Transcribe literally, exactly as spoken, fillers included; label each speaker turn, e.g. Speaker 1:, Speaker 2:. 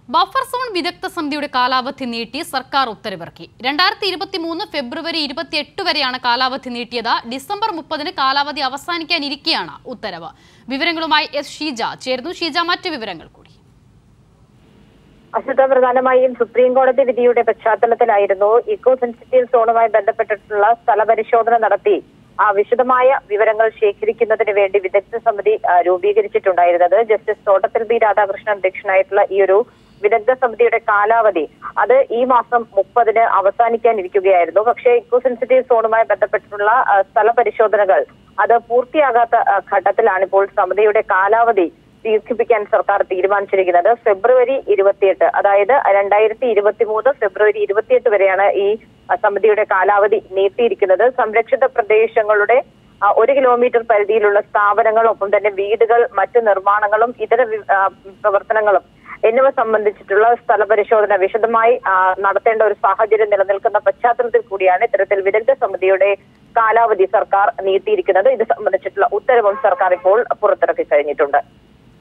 Speaker 1: Buffer zone വിദഗ്ധ സമിതിയുടെ കാലാവധി നീട്ടി സർക്കാർ ഉത്തരവിറക്കി. രണ്ടായിരത്തി ഇരുപത്തി മൂന്ന് ഫെബ്രുവരി ഇരുപത്തിയെട്ട് വരെയാണ് കാലാവധി നീട്ടിയത്. ഡിസംബർ മുപ്പതിന് കാലാവധി അവസാനിക്കാനിരിക്കെയാണ് ഉത്തരവ്. വിവരങ്ങളുമായി എസ് ഷീജ ചേർന്നു. ഷീജ, മറ്റു വിവരങ്ങൾ കൂടി.
Speaker 2: അശ്വത, പ്രധാനമായും സുപ്രീം കോടതി വിധിയുടെ പശ്ചാത്തലത്തിലായിരുന്നു ഇക്കോ സെൻസിറ്റീവ് സോണുമായി ബന്ധപ്പെട്ടിട്ടുള്ള സ്ഥലപരിശോധന നടത്തി ആ വിശദമായ വിവരങ്ങൾ ശേഖരിക്കുന്നതിന് വേണ്ടി വിദഗ്ധ സമിതി രൂപീകരിച്ചിട്ടുണ്ടായിരുന്നത്. ജസ്റ്റിസ് തോട്ടത്തിൽ ബി രാധാകൃഷ്ണൻ അധ്യക്ഷനായിട്ടുള്ള ഈ ഒരു വിദഗ്ധ സമിതിയുടെ കാലാവധി അത് ഈ മാസം മുപ്പതിന് അവസാനിക്കാനിരിക്കുകയായിരുന്നു. പക്ഷേ ഇക്കോ സെൻസിറ്റീവ് സോണുമായി ബന്ധപ്പെട്ടിട്ടുള്ള സ്ഥല പരിശോധനകൾ അത് പൂർത്തിയാകാത്ത ഘട്ടത്തിലാണ് ഇപ്പോൾ സമിതിയുടെ കാലാവധി ദീർഘിപ്പിക്കാൻ സർക്കാർ തീരുമാനിച്ചിരിക്കുന്നത്. ഫെബ്രുവരി ഇരുപത്തിയെട്ട്, അതായത് രണ്ടായിരത്തി ഇരുപത്തി മൂന്ന് ഫെബ്രുവരി ഇരുപത്തിയെട്ട് വരെയാണ് ഈ സമിതിയുടെ കാലാവധി നീട്ടിയിരിക്കുന്നത്. സംരക്ഷിത പ്രദേശങ്ങളുടെ ഒരു കിലോമീറ്റർ പരിധിയിലുള്ള സ്ഥാപനങ്ങൾ, ഒപ്പം തന്നെ വീടുകൾ, മറ്റു നിർമ്മാണങ്ങളും ഇതര പ്രവർത്തനങ്ങളും എന്നിവ സംബന്ധിച്ചിട്ടുള്ള സ്ഥല പരിശോധന വിശദമായി നടത്തേണ്ട ഒരു സാഹചര്യം നിലനിൽക്കുന്ന പശ്ചാത്തലത്തിൽ കൂടിയാണ് ഇത്തരത്തിൽ വിദഗ്ധ സമിതിയുടെ കാലാവധി സർക്കാർ നീട്ടിയിരിക്കുന്നത്. ഇത് സംബന്ധിച്ചിട്ടുള്ള ഉത്തരവും സർക്കാർ ഇപ്പോൾ പുറത്തിറക്കി കഴിഞ്ഞിട്ടുണ്ട്.